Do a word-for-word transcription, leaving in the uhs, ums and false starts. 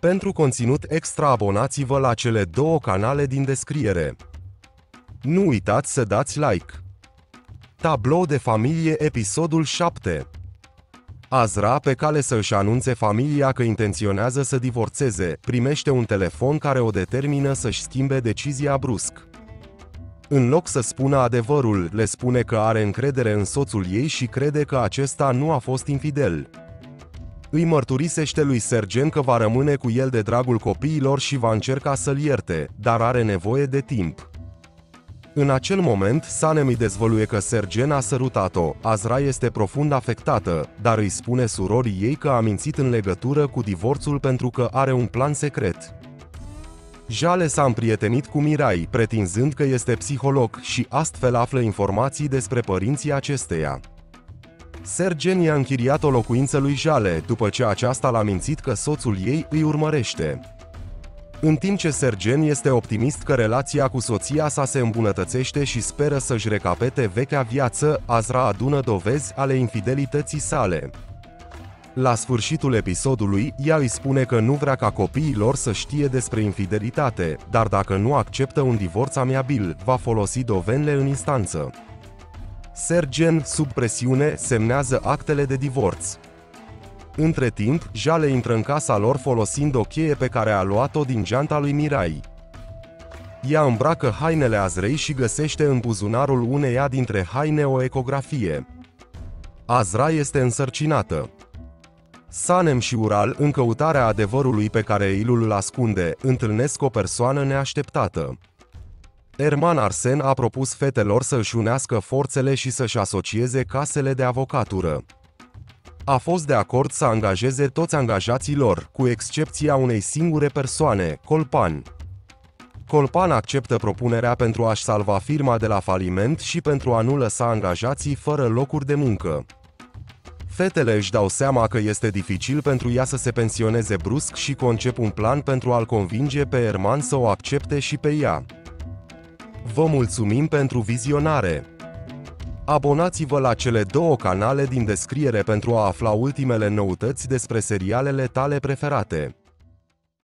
Pentru conținut extra abonați-vă la cele două canale din descriere. Nu uitați să dați like. Tablou de familie episodul șapte. Azra, pe cale să își anunțe familia că intenționează să divorțeze, primește un telefon care o determină să-și schimbe decizia brusc. În loc să spună adevărul, le spune că are încredere în soțul ei și crede că acesta nu a fost infidel. Îi mărturisește lui Sergen că va rămâne cu el de dragul copiilor și va încerca să-l ierte, dar are nevoie de timp. În acel moment, Sanem îi dezvăluie că Sergen a sărutat-o. Azra este profund afectată, dar îi spune surorii ei că a mințit în legătură cu divorțul pentru că are un plan secret. Jale s-a împrietenit cu Mirai, pretinzând că este psiholog și astfel află informații despre părinții acesteia. Sergen i-a închiriat o locuință lui Jale, după ce aceasta l-a mințit că soțul ei îi urmărește. În timp ce Sergen este optimist că relația cu soția sa se îmbunătățește și speră să-și recapete vechea viață, Azra adună dovezi ale infidelității sale. La sfârșitul episodului, ea îi spune că nu vrea ca copiii lor să știe despre infidelitate, dar dacă nu acceptă un divorț amiabil, va folosi dovenile în instanță. Sergen, sub presiune, semnează actele de divorț. Între timp, Jale intră în casa lor folosind o cheie pe care a luat-o din geanta lui Mirai. Ea îmbracă hainele Azrei și găsește în buzunarul uneia dintre haine o ecografie. Azra este însărcinată. Sanem și Ural, în căutarea adevărului pe care Ilul îl ascunde, întâlnesc o persoană neașteptată. Erman Arsen a propus fetelor să își unească forțele și să-și asocieze casele de avocatură. A fost de acord să angajeze toți angajații lor, cu excepția unei singure persoane, Colpan. Colpan acceptă propunerea pentru a-și salva firma de la faliment și pentru a nu lăsa angajații fără locuri de muncă. Fetele își dau seama că este dificil pentru ea să se pensioneze brusc și concep un plan pentru a-l convinge pe Erman să o accepte și pe ea. Vă mulțumim pentru vizionare! Abonați-vă la cele două canale din descriere pentru a afla ultimele noutăți despre serialele tale preferate.